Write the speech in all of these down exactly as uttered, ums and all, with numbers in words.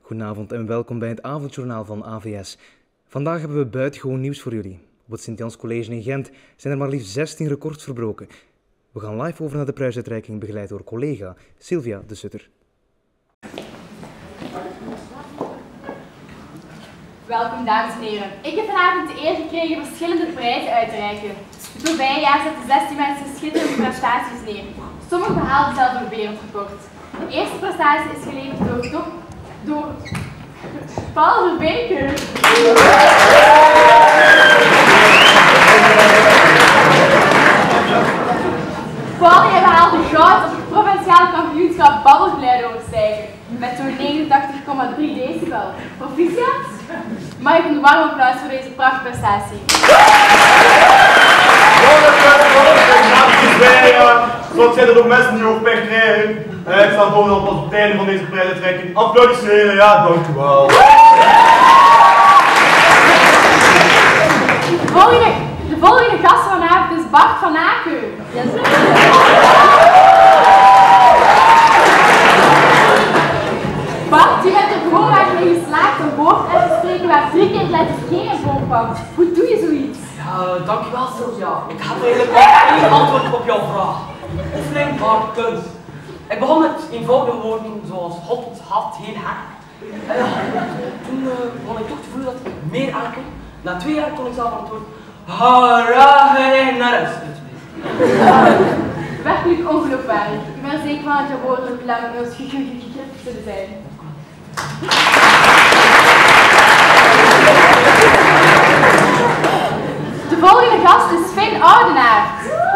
Goedenavond en welkom bij het avondjournaal van A V S. Vandaag hebben we buitengewoon nieuws voor jullie. Op het Sint-Jans College in Gent zijn er maar liefst zestien records verbroken. We gaan live over naar de prijsuitreiking, begeleid door collega Sylvia de Sutter. Welkom dames en heren. Ik heb vanavond de eer gekregen verschillende prijzen uit te reiken. Het voorbije jaar zetten zestien mensen schitterende prestaties neer. Sommigen behaalden zelfs een wereldrecord. De eerste prestatie is geleverd door, door, door Paul Verbeeken. Paul heeft behaalde goud op het provinciaal kampioenschap babbelglijden overstijgen met zo'n negenentachtig komma drie decibel. Proficiat! Mag ik een warm applaus voor deze prachtprestatie? Zoals jij er ook mensen die ook weg krijgen. Ik sta bovenal pas op het einde van deze prijsuitreiking. Applaudisseren, ja, dankjewel. De volgende, de volgende gast vanavond is Bart van Aken. Bart, je bent er voorwaarts mee geslaagd een woord uit te spreken waar drie keer letter G in voorkwam. Hoe doe je zoiets? Ja, dankjewel Sylvia. Ik had eigenlijk wel één antwoord op jouw vraag. Oefening maar kunst. Ik begon met eenvoudige woorden zoals hot, hard, heel hard. En ja, toen uh, begon ik toch te voelen dat ik meer aankon. Na twee jaar kon ik zelf antwoord haragenaris uitspreken. Werkelijk ongeloofwaardig. Ik ben er zeker van dat je woorden op lang als gegrift zullen zijn. De volgende gast is Finn Oudenaert.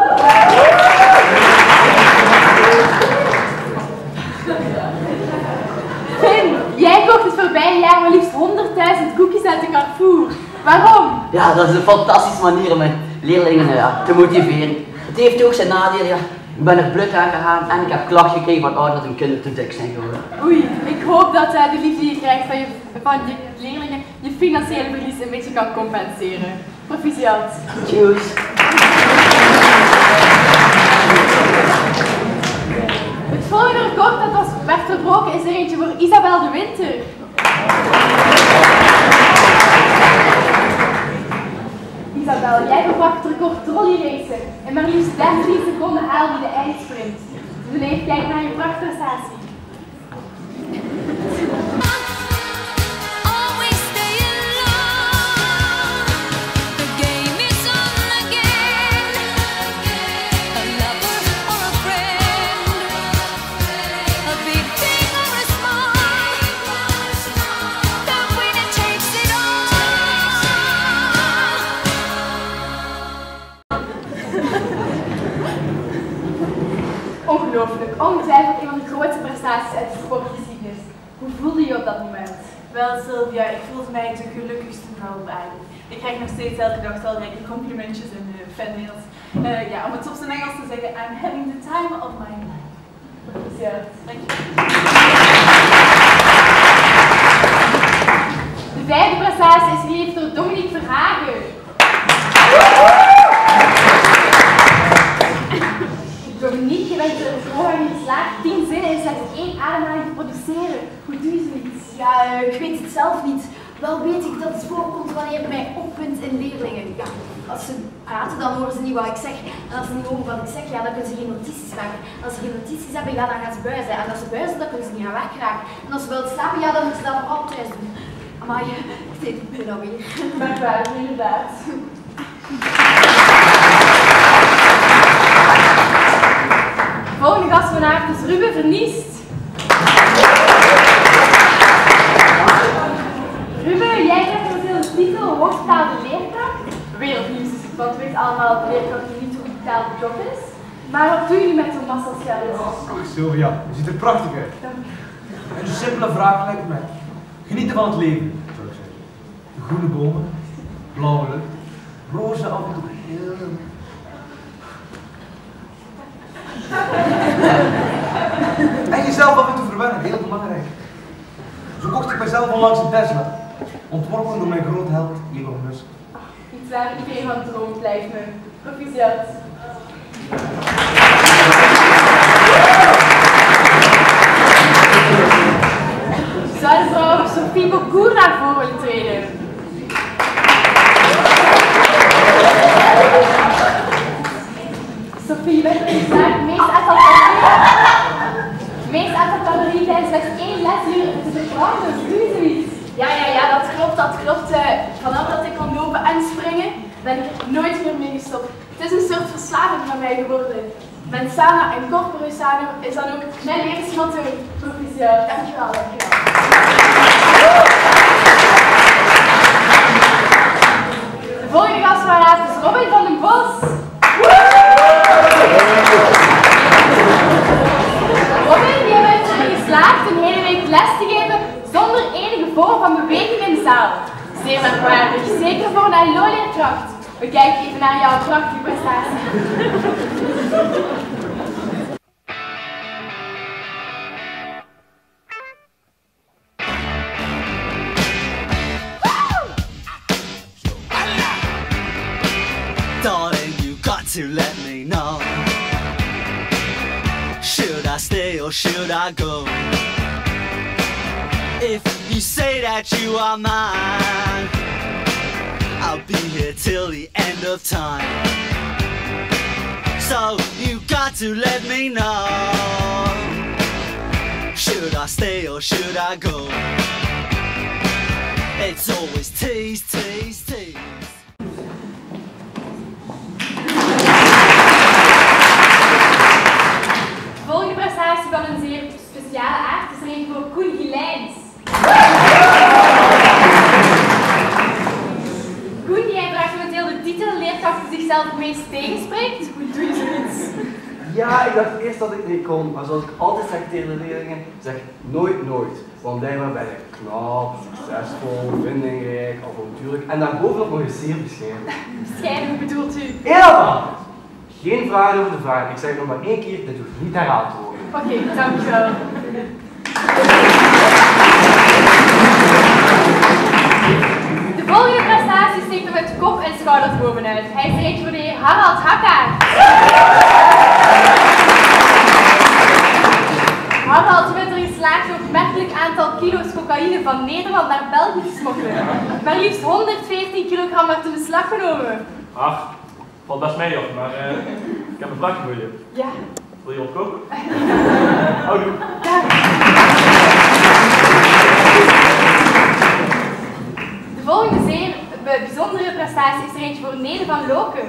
Finn, jij kocht het voorbije jaar maar liefst honderdduizend koekjes uit de Carrefour. Waarom? Ja, dat is een fantastische manier om mijn leerlingen ja, te motiveren. Het heeft ook zijn nadelen. Ja. Ik ben er blut aan gegaan en ik heb klachten gekregen van ouders dat hun kinderen te dik zijn geworden. Oei, ik hoop dat uh, de liefde die je krijgt van je, van je leerlingen je financiële verlies een beetje kan compenseren. Proficiat. Tjus. Het volgende record dat was, werd verbroken is er eentje voor Isabel de Winter. Isabel, jij verbrak het record trolleyracen en maar liefst dertien seconden haalde je de eindsprint. Dus even kijken naar je prachtprestatie. Ongelooflijk, ongetwijfeld een van de grootste prestaties uit de sportgeschiedenis. Hoe voelde je op dat moment? Wel Sylvia, ik voelde mij de gelukkigste vrouw op aarde. Ik krijg nog steeds elke dag talrijke complimentjes en uh, fanmails. Uh, ja, om het op zijn Engels te zeggen, I'm having the time of my life. Ja. Dank je. De vijfde prestatie is gegeven door Dominique Verhagen. Dominique, je bent er gewoon in geslaagd tien zinnen in slechts één ademhaling te produceren. Hoe doe je zoiets? Ja, uh, ik weet het zelf niet. Wel weet ik dat het voorkomt wanneer het mij opwindt in leerlingen. Ja, als ze praten, dan horen ze niet wat ik zeg. En als ze niet horen wat ik zeg, ja, dan kunnen ze geen notities maken. Als ze geen notities hebben, ja, dan gaan ze buizen. En als ze buizen, dan kunnen ze niet gaan wegraken. En als ze willen slapen, ja, dan moeten ze dat vooral thuis doen. Maar ik weet het nu alweer. Merkwaardig, inderdaad. De volgende gast vanavond is Ruben Verniest. Ruben, jij krijgt momenteel de titel Hoogbetaalde leerkracht. Wereldnieuws is het, want we weten allemaal dat leerkracht een niet goed betaalde job is. Maar wat doen jullie met zo'n massaschelden? Ach Sylvia, je ziet er prachtig uit. En een simpele vraag lijkt mij. Genieten van het leven, zou ik zeggen. De groene bomen, blauwe lucht, rozen af en toe heel... En jezelf af en toe verwennen, heel belangrijk. Zo kocht ik mezelf onlangs een Tesla, ontworpen door mijn grote held Elon Musk. Iets waar iedereen van droomt, lijkt me. Proficiat. Zou de vrouw nooit meer mee gestopt. Het is een soort verslaving van mij geworden. Mensana en Corpore Sano is dan ook mijn levensmotto. Proficiat. Dankjewel, dankjewel. De volgende gastwaarheid is Robin van den Bos. Robin, jij bent erin geslaagd een hele week les te geven zonder enige vorm van beweging in de zaal. Zeer merkwaardig, zeker voor een L O-leerkracht. We kijken even naar jouw prachtige prestatie. Darling, you got to let me know. Should I stay or should I go? If you say that you are mine, I'll be here till the end of time. So you got to let me know. Should I stay or should I go? It's always tease, tease, tease. De volgende prestatie van een zeer speciale aard is er een voor Koen Gelijns. Koen, jij draagt momenteel de titel leerkracht die zichzelf het meest tegenspreekt. Hoe doe je zoiets? Ja, ik dacht eerst dat ik niet kon, maar zoals ik altijd zeg tegen de leerlingen, zeg nooit nooit. Want blijkbaar ben ik knap, succesvol, vindingrijk, avontuurlijk en daarbovenop nog eens zeer bescheiden. Bescheiden, hoe bedoelt u? Helemaal! Geen vragen over de vraag. Ik zeg nog maar één keer, dit hoeft niet herhaald te worden. Oké, okay, dankjewel. De volgende prestatie steekt er met kop en schouders bovenuit. Hij is er eentje voor de heer Harald Hakkaert. Harald, je bent er geslaagd een opmerkelijk aantal kilo's cocaïne van Nederland naar België te smokkelen. Maar liefst honderdveertien kilogram werd in beslag genomen. Ach, valt best mee op, maar uh, ik heb een vraagje voor je. Ja. Wil je wat koken? Houdoe. Ja. De volgende zeer bijzondere prestatie is er eentje voor Nele van Loken.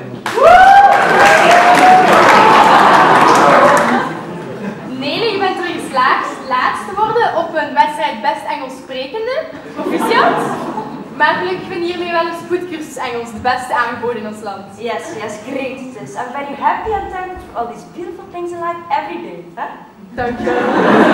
Nele, je bent er geslaagd laatst te worden op een wedstrijd Best Engels Sprekende. Proficiat. Maar gelukkig vind je hiermee wel een spoedcursus Engels, de beste aangeboden in ons land. Yes, yes, great it is. I'm very happy and thankful for all these beautiful things in life every day. Huh? Dankjewel.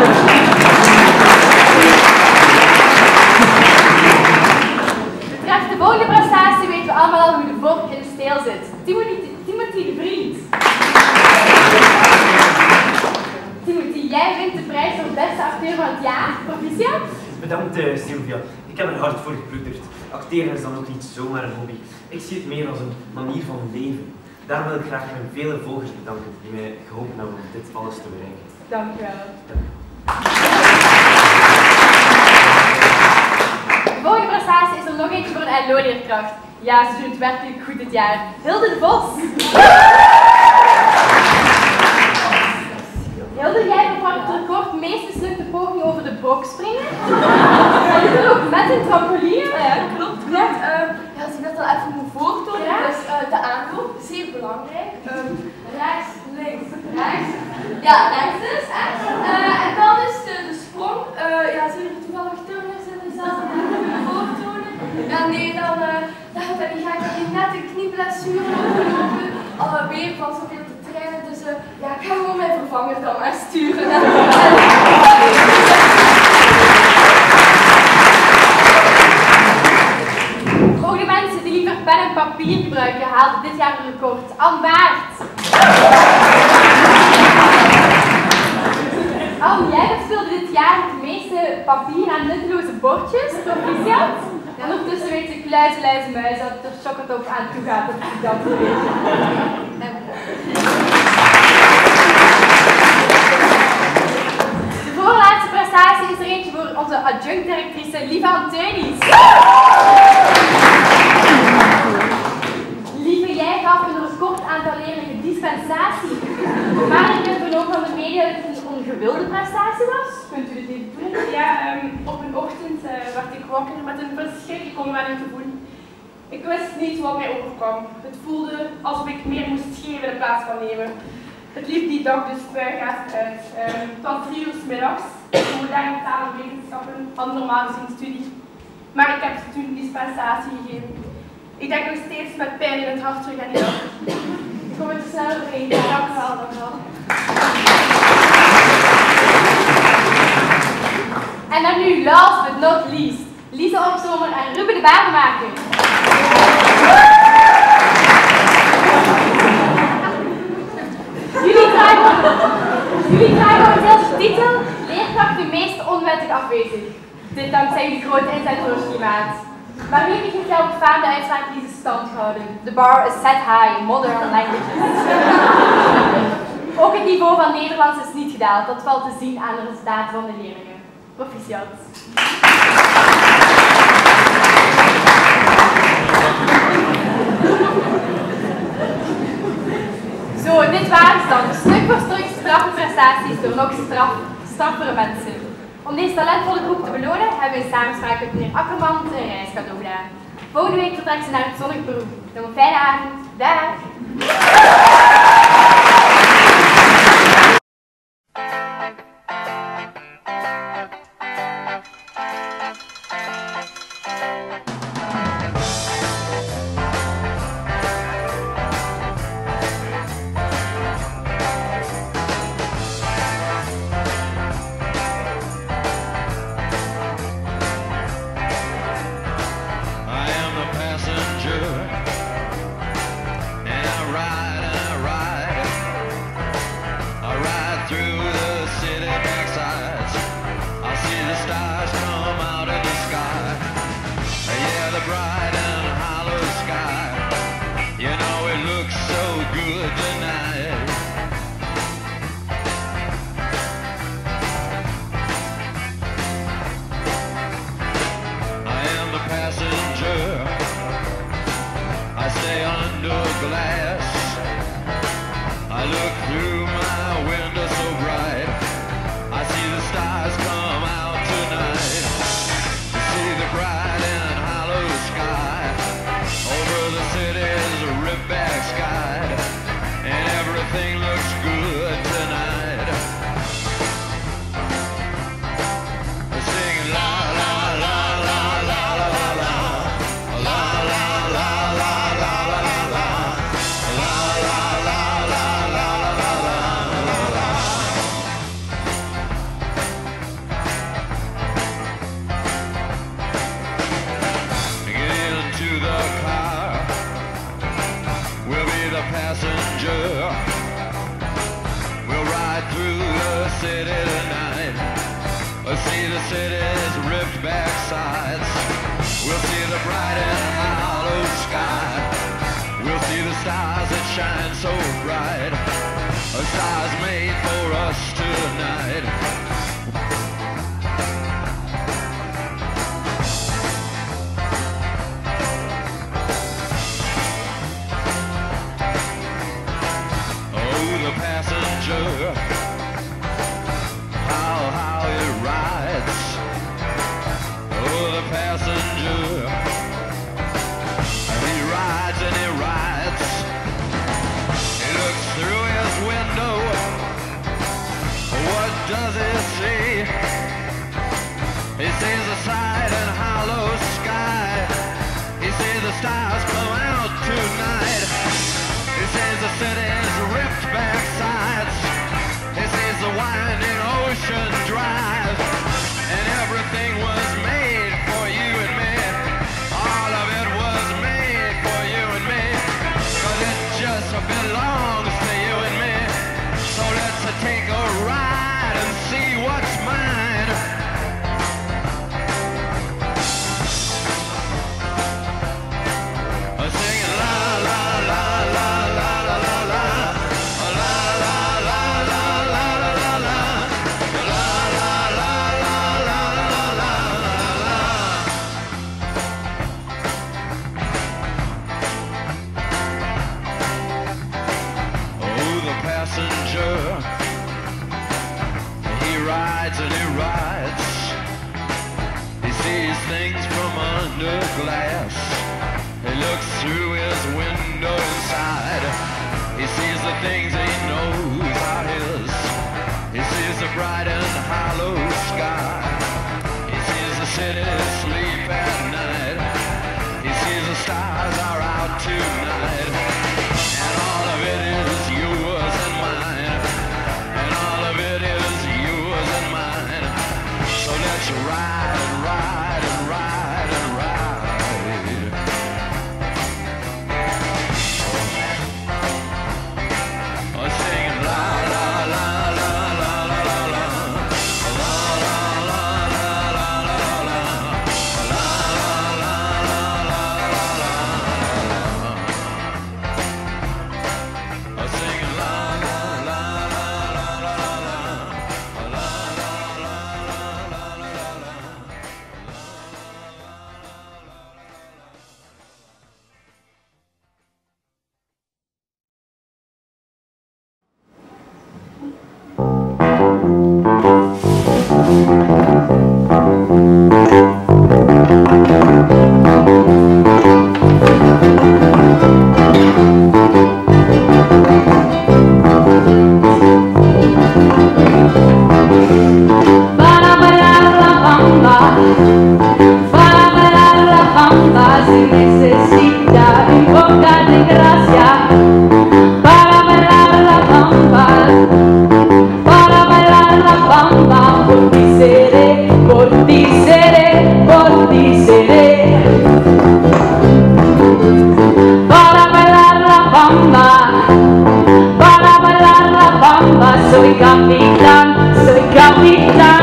Betreft de volgende prestatie weten we allemaal al hoe de vork in de steel zit. Timothy, Timothy de Vriend. Timothy, jij wint de prijs voor beste acteur van het jaar. Proficiat. Bedankt uh, Sylvia. Ik heb er hard voor geploeterd. Acteren is dan ook niet zomaar een hobby. Ik zie het meer als een manier van leven. Daar wil ik graag mijn vele volgers bedanken die mij geholpen hebben om dit alles te bereiken. Dankjewel. Dank. De volgende prestatie is er nog eentje voor een L O-leerkracht. Ja, ze doen het werkelijk goed dit jaar. Hilde de Vos. Hilde, jij verpakt het record meest mislukte poging over de brok springen. En je doet ook met een trampoline. Ja, klopt. klopt. Ja. Uh, ja, als ik dat al even moet voortonen, ja. Dus uh, de aanloop, zeer belangrijk. Um, rechts, links, rechts. Ja, rechts dus. Hè. Uh, en dan is de, de sprong. Uh, ja, zijn er toevallig turners in de zaal die voortonen? Ja, nee, dan, uh, dan ben ik, ga ik hier net een knieblessure opgelopen. Alweer van zoveel te trainen, dus uh, ja, ik ga gewoon mijn vervanger dan maar sturen. Voor de mensen die liever pen en papier gebruiken, haalde dit jaar een record. Anne Baert. Anne, jij verspeelde dit jaar het meeste papier aan nutteloze bordjes, proficiat. En ondertussen weet de kluizen, luizen, muizen dat er chocolade op aan toe gaat, dat ik dat weet. De voorlaatste prestatie is er eentje voor onze adjunct-directrice Lieve Anteunis. Lieve, jij gaf een record aantal leerlingen dispensatie. Maar ik heb vernomen van de media dat het een ongewilde prestatie was. Kunt u dit even doen? Ja, um, op een ochtend uh, werd ik wakker met een verschrikkelijk onwennig gevoel. Ik wist niet wat mij overkwam. Het voelde alsof ik meer moest geven in plaats van nemen. Het liep die dag dus spuigaat uit. Uh, het was drie uur 's middags. De moderne taal en wetenschappen hadden normaal gezien studie. Maar ik heb toen dispensatie gegeven. Ik denk nog steeds met pijn in het hart terug aan die dag. Ik kom er snel doorheen. Dank u wel, dank u wel. En dan nu, last but not least, Lisa Opzomer en Ruben de Baardenmaker. Jullie krijgen, jullie krijgen als titel leerkracht de meest onwettig afwezig. Dit dankzij jullie grote inzet voor het klimaat. Maar wie heeft zich op faamde uitspraak die ze stand houden? The bar is set high, modern languages. Ook het niveau van Nederlands is niet gedaald, dat valt te zien aan de resultaten van de leerlingen. Proficiat. Zo, dit waren ze dan. Stuk voor stuk strafprestaties door nog straf, straffere mensen. Om deze talentvolle groep te belonen hebben we in samenspraak met meneer Akkerman een reis cadeau gedaan. Volgende week vertrekt ze naar het zonnig Peru. Nog een fijne avond. Dag! things from under glass. He looks through his window inside. He sees the things he knows are his. He sees the bright and hollow sky. He sees the city sleep at night. He sees the stars are out tonight. And all of it is yours and mine. And all of it is yours and mine. So let's ride and ride and ride and ride. Oh, singing la la la la la la la la. La la la la la la la. La la la la la la la. Oh, singing la la la la la la la la. La la la la la la la la. Para bailar la bamba, para bailar la bamba se necesita un poco de gracia. Para bailar la bamba, para bailar la bamba, por ti seré, por ti seré, por ti seré. Para bailar la bamba, para bailar la bamba, soy capitán, soy capitán.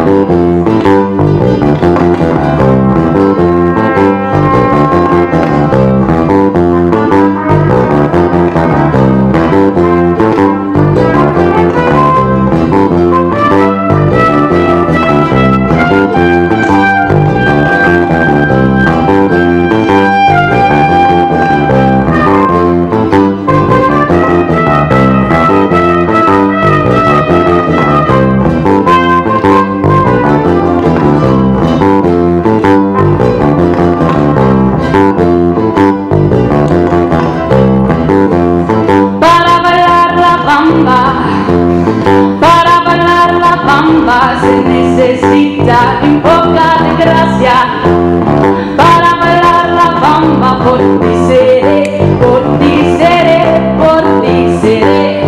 Para bailar la bamba se necesita un poco de gracia. Para bailar la bamba por ti seré, por ti seré, por ti seré.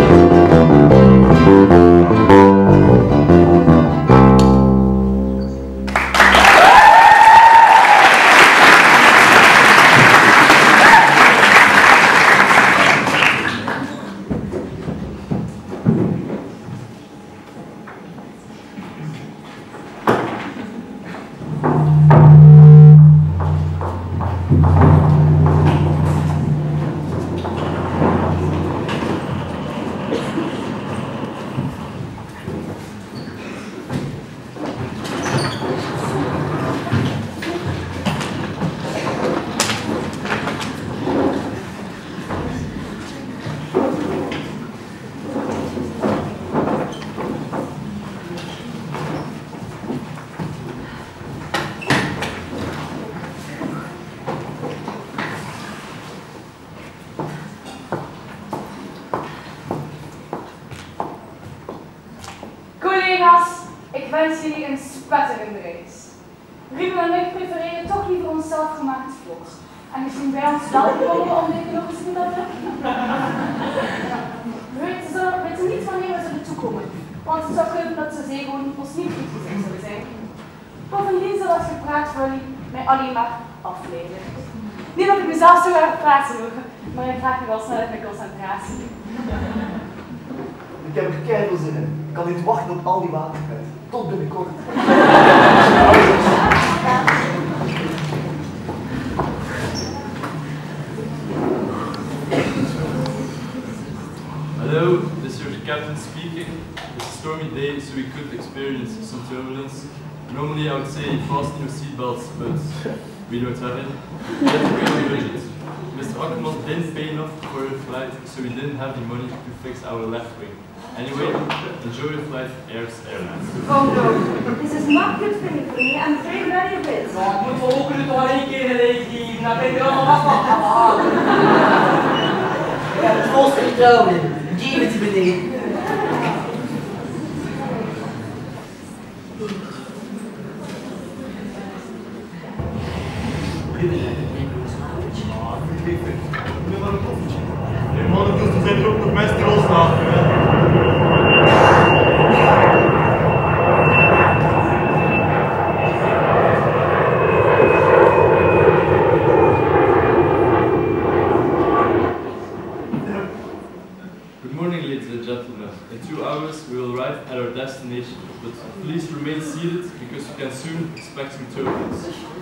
Collega's, ik wens jullie een spetterende reis. Ruben en ik prefereren toch liever ons zelfgemaakt vlot. Aangezien wij ons wel komen om dit nog eens te doen. We weten, zo, weten niet wanneer we zullen toekomen, want het zou kunnen dat de zeegoon ons niet goed gezegd zullen zijn. Bovendien zal het gepraat voor jullie mij alleen maar afleiden. Niet dat ik mezelf zo erg praten wil, maar ik vraag me wel snel uit mijn concentratie. Ik heb er keiveel zin in. Ik kan niet wachten op al die waterpret. Tot binnenkort. Hello, this is your captain speaking. It's a stormy day, so we could experience some turbulence. Normally I would say fasten your seatbelts, but We don't have any. We had to pay the budget. Mister Ackerman didn't pay enough for your flight, so we didn't have the money to fix our left wing. Anyway, enjoy your flight, Airs Airlines. Oh no, this is not good for me. I'm afraid very a bit. Ja, ik moet wel ook het nog één keer in de geven. Dan ben ik er allemaal afgehalen. Ja, het volste vertrouwen. Geef het beneden. Nee, man, ondertussen zijn er ook nog mensen die loslaten. Good morning, ladies and gentlemen. In two hours, we will arrive at our destination, but please remain seated because you can soon expect some turbulence.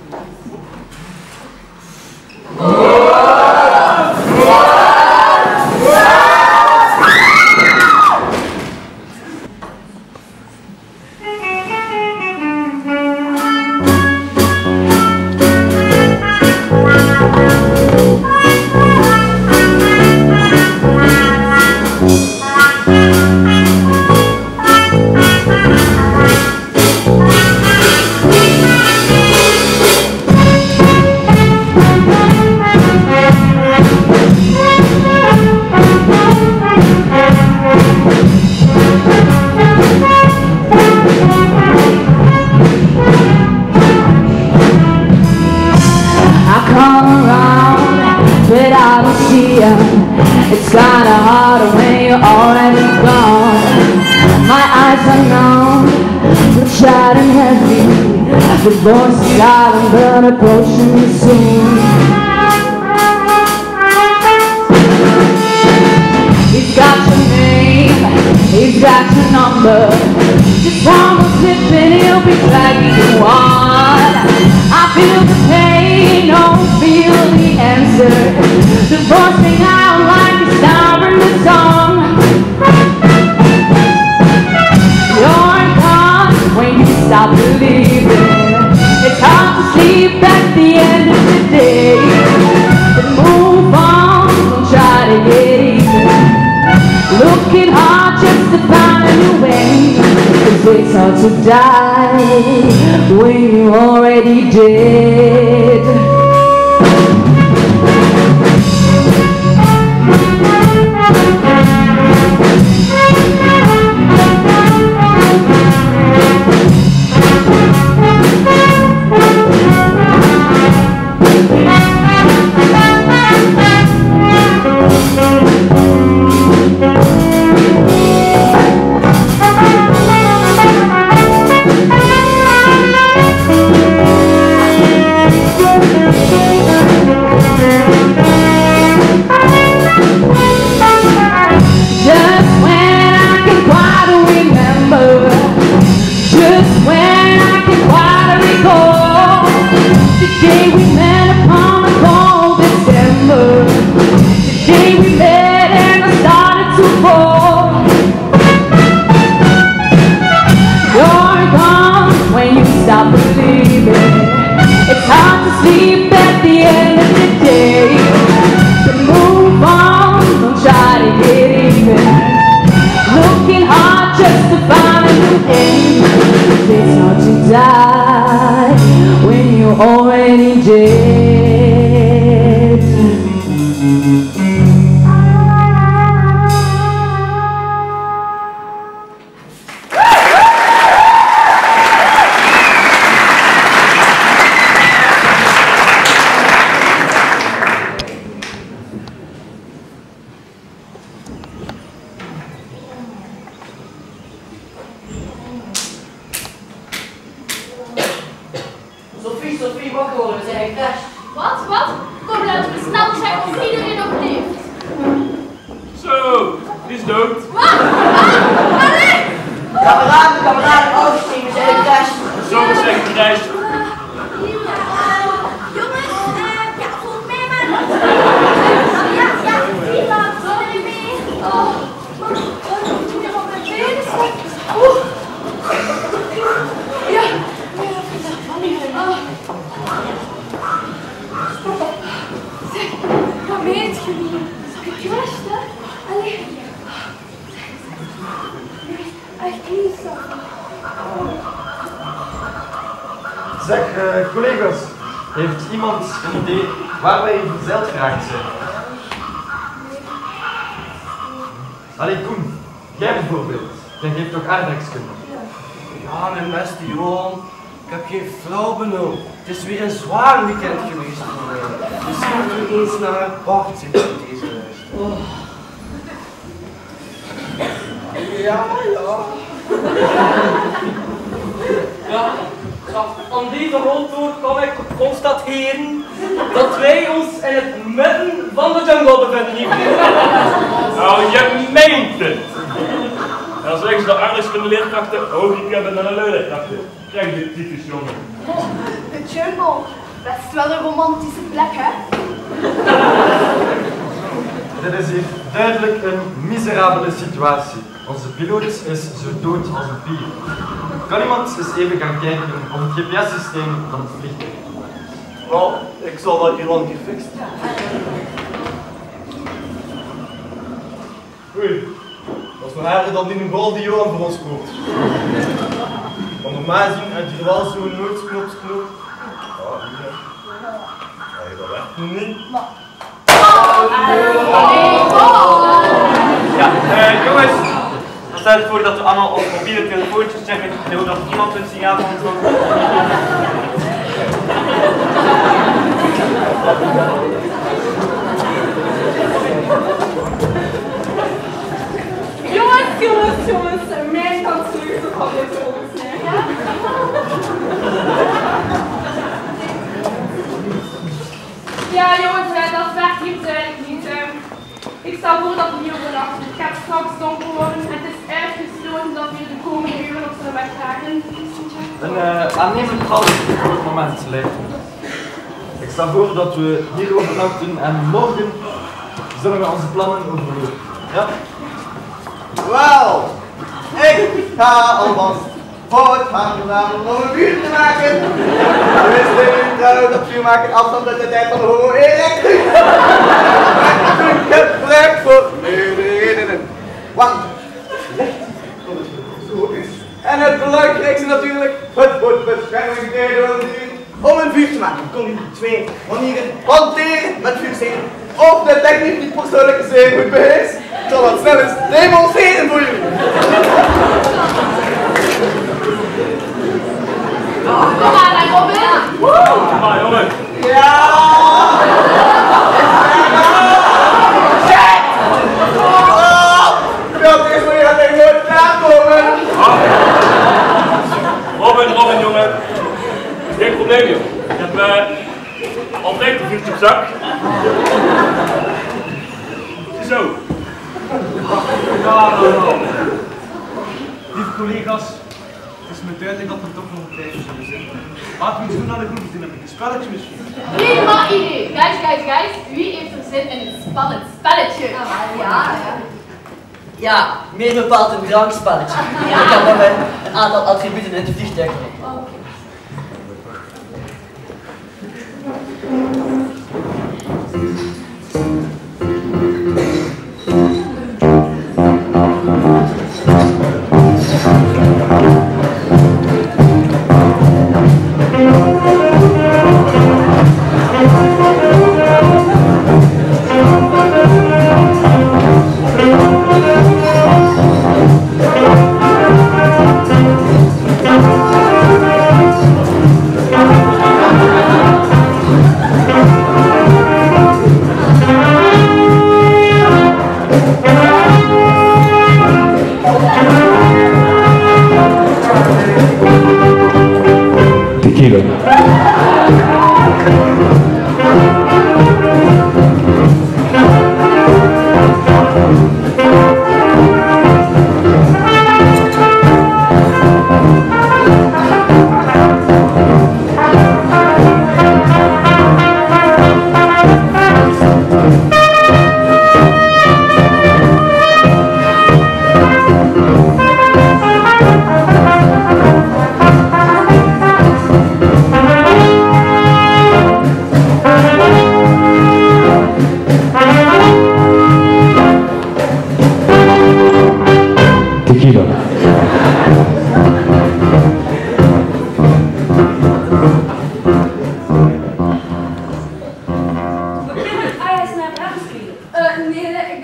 It's kinda hard when you're already gone. My eyes are numb, bloodshot and heavy. The voice is silent but approaching me soon. He's got your name, he's got your number. Just one more slip and he'll be dragging you on. I feel the pain, don't feel the answer. The voice sing out like a star in the song. You're gone when you stop believing. It's hard to sleep at the end of the day. But move on, don't try to get even. Looking hard just to find a new way. 'Cause it's hard to die when you're already dead. Stop believing. It's hard to sleep at the end of the day. So move on, don't try to get even. Looking hard just to find a new end. It's hard to die when you're already dead. Sophie, Sophie, wakker worden, we zijn gecrashed. Wat? Wat? Kom, laten we snel checken of iedereen nog leeft. Zo, die is dood. Wat? Allee! Kameraden, kameraden, autosteam, we zijn gecrashed. Zo is het gecrashed. Jongens, eh, ja, volg mij maar. Ja, ja, hier dan, kom er mee. Oh, ik moet even op mijn benen zetten. Oeh. Ja. Oh. Gecrashed, hè? Allee. Echt heel zacht. Zeg, uh, collega's, heeft iemand een idee waar wij verzeild geraakt zijn? Allee, Koen, jij bijvoorbeeld. Jij geeft toch aardrijkskunde? Ja, mijn beste Johan, ik heb geen flauw benul. Het is weer een zwaar weekend geweest voor mij. Misschien moeten we eens naar het bord zitten op deze lijst. Oh. Ja, ja. Ja, aan deze rondtoer kan ik constateren dat wij ons in het midden van de jungle bevinden. Nou, je meent het! En dan zeggen ze de aardrijkskunde leerkrachten hoog hebben dan een leerkrachten. Krijg je typisch jongen. De jungle, best wel een romantische plek, hè? Dit is hier duidelijk een miserabele situatie. Onze piloot is zo dood als een pier. Kan iemand eens even gaan kijken op het G P S-systeem van het vliegtuig? Nou, ik zal dat hier al een keer fixen. Oei, dat is nog erger dan die bal die Johan voor ons koopt. Want normaal gezien heb je wel zo'n noodknopsknop. Ah, hier. Ja, dat werkt nu niet. Ja, uh, jongens, dan stel ik voor dat we allemaal op mobiele telefoontjes checken, zodat iemand een signaal van ons hoort. Jongens, jongens, jongens, mijn kant sleutel van dit volgens mij. Ja, jongens, dat werkt hier duidelijk niet. Ik stel voor dat we hier overnachten. Het gaat straks donker worden en het is uitgesloten dat we de komende uren op zullen wegraken. Een uh, aannemend plan voor het moment, lijkt me. Ik stel voor dat we hier overnachten en morgen zullen we onze plannen overlopen. Ja? Wel, ik ga alvast voort gaan om een vuur te maken. We zullen trouw dat vuur maken afstand uit de tijd van de homo erectus. Met een gebruik voor meerdere redenen. Want licht komt zo is. En het belangrijkste natuurlijk, het wordt bescherming tegen de dier. Om een vuur te maken kon u twee manieren hanteren met vuursteken. Of de techniek die persoonlijke zeer goed beheerst. Ik zal dat snel eens demonstreren voor jullie. Kom maar, Robin! Kom maar, jongen! Ja! Shit! Oh! Dat is weer dat ik nooit klaarkomen! Robin, Robin, jongen! Geen probleem, joh. Ik heb uh, altijd een vuurtje op zak. Zo. Ja, lieve collega's, het is me duidelijk dat we toch nog een tijdje zullen zitten. Laten we iets doen aan de groep, een spelletje misschien. Prima idee! Guys, guys, guys, wie heeft er zin in een spannend spelletje? Ja, ja. Ja, meer bepaald een drankspelletje. Ja. Ik heb nog een, een aantal attributen in het vliegtuig.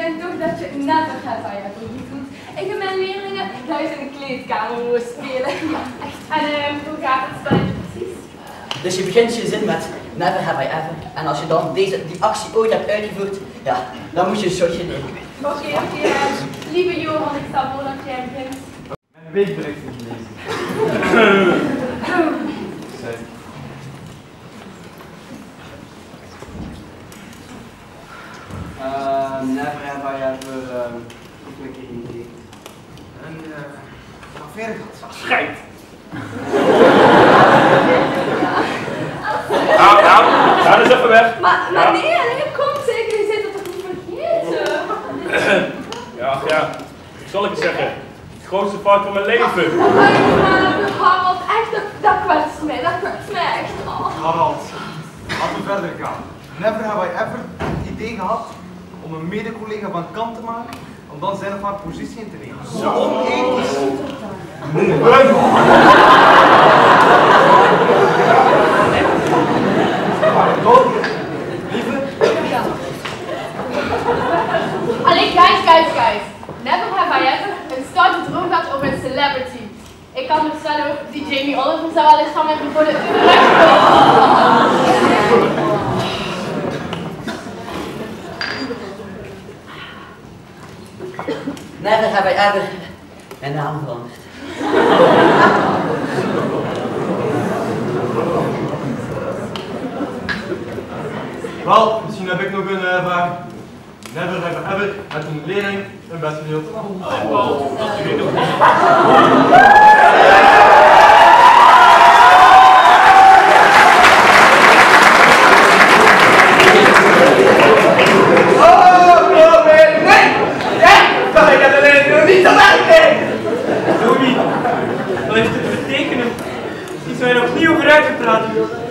denk toch dat je never have I ever niet doet. Ik en mijn leerlingen thuis in de kleedkamer mogen spelen. Ja, echt. En uh, hoe gaat het spelletje precies? Dus je begint je zin met never have I ever. En als je dan deze, die actie ooit hebt uitgevoerd, ja, dan moet je een shotje nemen. Oké, okay, oké. Okay, uh, lieve Johan, ik stel voor dat jij begint. Mijn weekbericht niet lezen. Uh, never have I ever um, ook een keer idee. Een uh, affaire gehad. Schijt! Nou, nou, ga dus even weg. Maar, maar ja. nee, nee, kom zeker, je zit het toch niet vergeten? Ja, ja, wat zal ik je zeggen? Het grootste fout van mijn leven. Uh, Harald, echt, dat, dat kwetst mij, dat kwetst mij echt. Oh. Harald, laten we verder gaan. Never have I ever het idee gehad om een mede-collega van kant te maken, om dan zijn of haar positie in te nemen. Zo onethisch! Pardon? Lieve? Allee, guys, guys, guys. Never have I ever een stoute droom gehad over een celebrity. Ik kan me stellen hoor, die Jamie Oliver zou wel eens van mij voor de recht komen. Never have I ever mijn naam veranderd. Wel, misschien heb ik nog een uh, vraag. Never have ever met een leerling een best gedeeld. Oh, wow, dat weet ik nog niet. Zijn er nog niet over uitgepraat.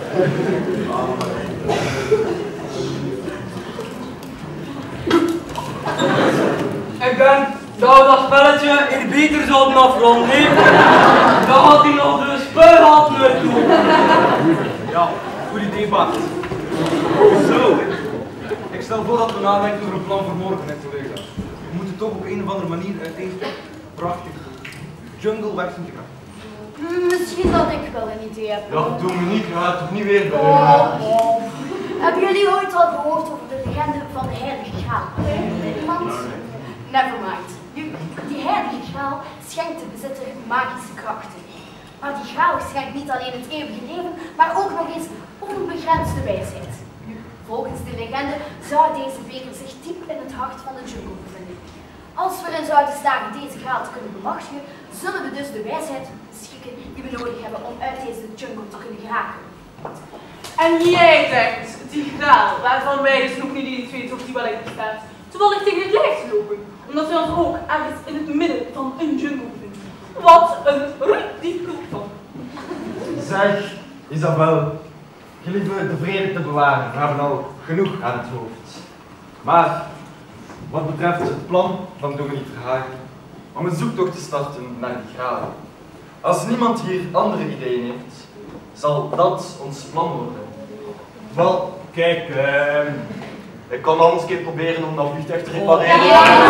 Ik denk dat we dat spelletje hier beter zouden afronden. Nee, dan had hij nog de spuigaten naartoe. Ja, goed idee, Bart. Zo. Ik stel voor dat we nadenken over een plan voor morgen, hè, collega's. We moeten toch op een of andere manier uit deze prachtige jungle weg zien te gaan. Misschien dat ik wel een idee heb. Ja, Dominique, ga het toch niet weer bij. Oh, oh. Hebben jullie ooit al gehoord over de legende van de heilige graal? Iemand? Nevermind. Die heilige graal schenkt de bezitter magische krachten. Maar die graal schenkt niet alleen het eeuwige leven, maar ook nog eens onbegrensde wijsheid. Volgens de legende zou deze beker zich diep in het hart van de jungle bevinden. Als we erin zouden slagen deze graal te kunnen bemachtigen, zullen we dus de wijsheid beschikken die we nodig hebben om uit deze jungle te kunnen geraken. En jij denkt, die graal, waarvan wij dus nog niet eens weten of die wel echt bestaat, toevallig tegen het lijf te lopen, omdat we ons ook ergens in het midden van een jungle bevinden. Wat een ridicule van. Zeg, Isabel, gelieve de vrede te bewaren, we hebben al genoeg aan het hoofd. Maar, wat betreft het plan van Dominique Verhagen, om een zoektocht te starten naar die graal. Als niemand hier andere ideeën heeft, zal dat ons plan worden. Wel, kijk, uh, ik kan anders een keer proberen om dat vliegtuig te repareren.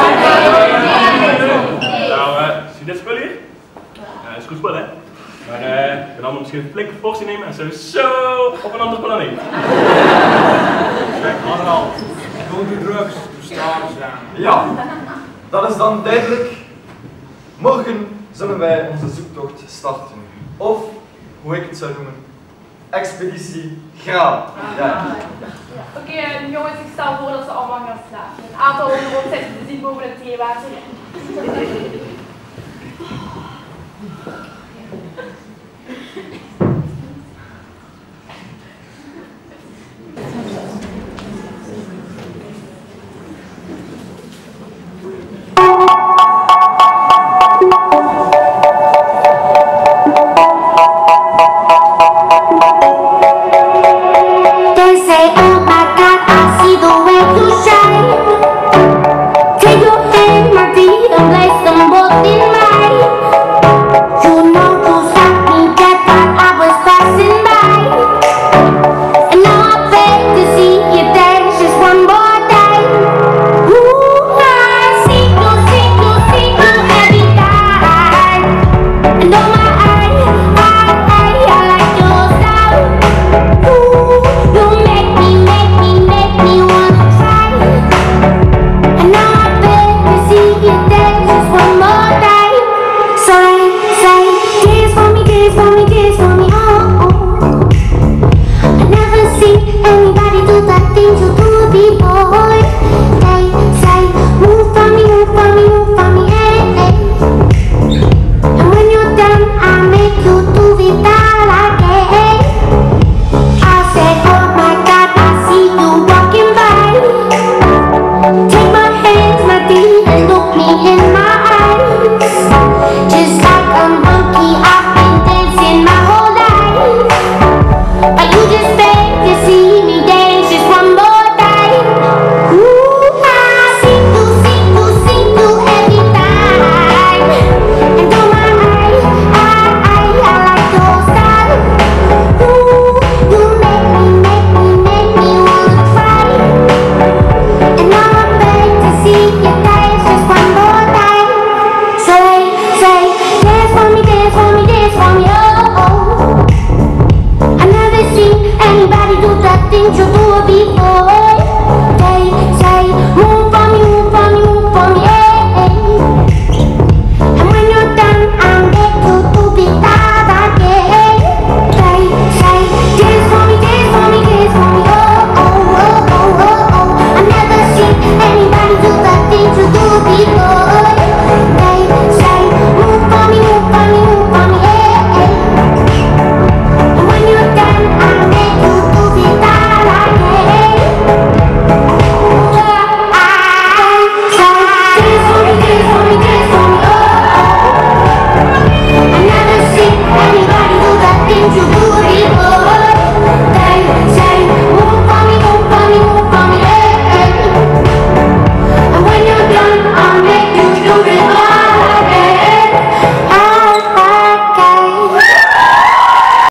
Nou, uh, zie je dit spul hier? Uh, is goed spul, hè? Maar uh, ik kan allemaal misschien een flinke portie nemen en zijn we zo op een andere planeet. Kijk, allemaal. Don't do drugs, to stars zijn. Ja, dat is dan duidelijk. Morgen zullen wij onze zoektocht starten. Of, hoe ik het zou noemen, Expeditie Graal. Ja. Oké, okay, uh, jongens, ik stel voor dat ze allemaal gaan slapen. Een aantal onder ons zitten te zien boven het theewater.